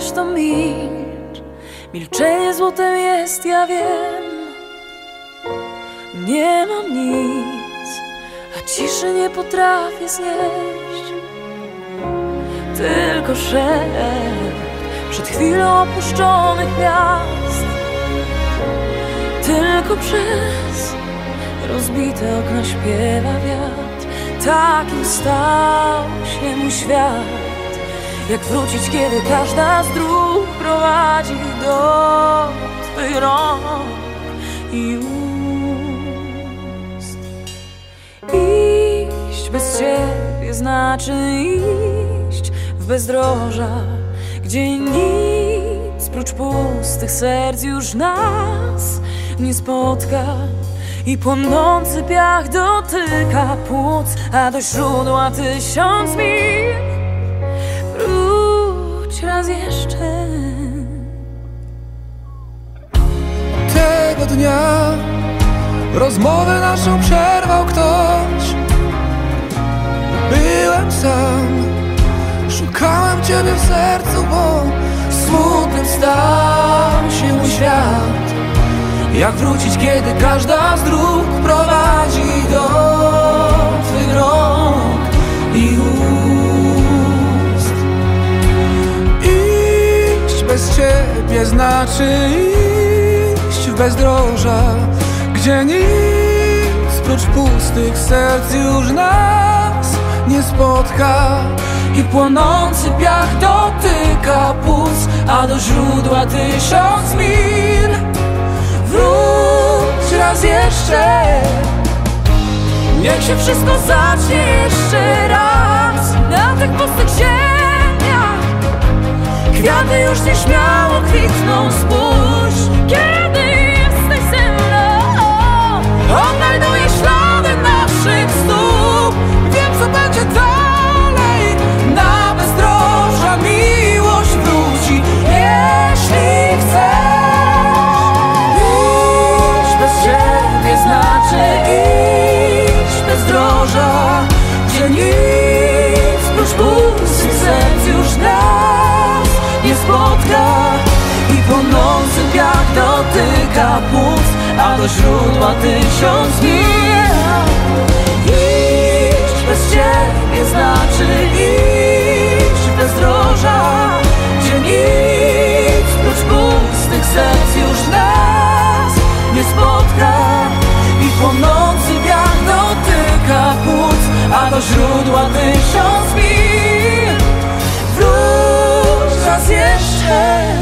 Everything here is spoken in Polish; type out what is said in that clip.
chcesz, to milcz. Milczenie złotem jest, ja wiem. Nie mam nic, a ciszy nie potrafię znieść. Tylko szept przed chwilą opuszczonych miast. Tylko przez rozbite okna śpiewa wiatr. Takim stał się mój świat. Jak wrócić, kiedy każda z dróg prowadzi do twych rąk i ust. Iść bez ciebie znaczy iść w bezdroża, gdzie nic prócz pustych serc już nas nie spotka. I płonący piach dotyka płuc, a do źródła 1000 mil. Wróć raz jeszcze. Tego dnia rozmowę naszą przerwał ktoś. Byłem sam, szukałem ciebie w sercu, bo smutnym stał się mój świat. Jak wrócić, kiedy każda z dróg prowadzi do twych rąk i ust. Iść bez ciebie znaczy iść w bezdroża, gdzie nic prócz pustych serc już nas nie spotka. I płonący piach dotyka płuc, a do źródła 1000 mil. Wróć raz jeszcze. Niech się wszystko zacznie jeszcze raz. Na tych pustych ziemiach kwiaty już nieśmiało kwitną. Spójrz, kiedy jesteś ze mną. Odnajduję ślady naszych stóp. Wiem, co będzie dalej. Na bezdroża miłość wróci, jeśli chcesz. Znaczy iść bezdroża, gdzie nic prócz pustych serc już nas nie spotka. I płonący piach dotyka płuc, a do źródła 1000 mil. Iść bez ciebie znaczy iść bezdroża, gdzie nic prócz pustych serc już nas nie spotka. I płonący piach dotyka płuc, a do źródła 1000 mil. Wróć raz jeszcze.